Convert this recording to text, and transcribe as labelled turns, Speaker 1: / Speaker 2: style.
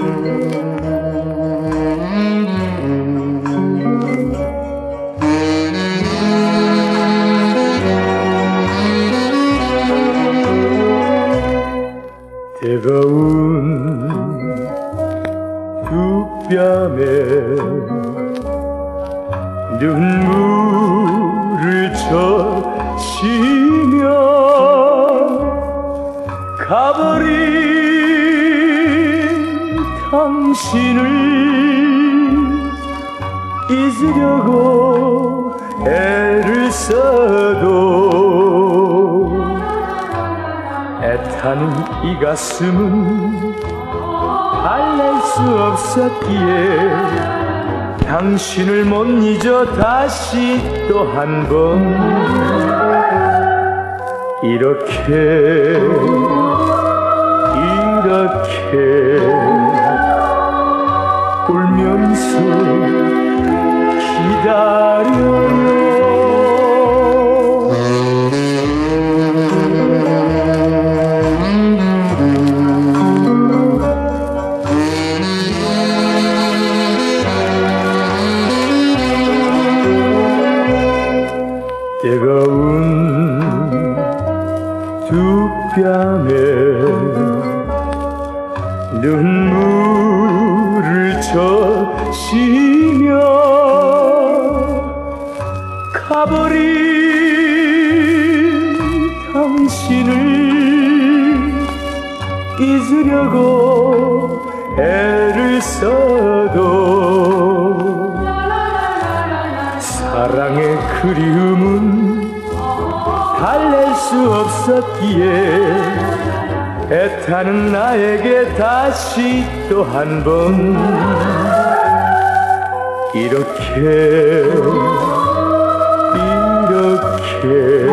Speaker 1: 뜨거운 두 뺨에 눈물을 젖히며 가버린 당신을 잊으려고 애를 써도 애타는 이 가슴은 달랠 수 없었기에 당신을 못 잊어 다시 또 한 번 이렇게 울면서 기다려요. 뜨거운 두 뺨에 눈물을 젖히며 가버린 당신을 잊으려고 애를 써도 사랑의 그리움은 달랠 수 없었기에 애타는 나에게 다시 또 한 번 이렇게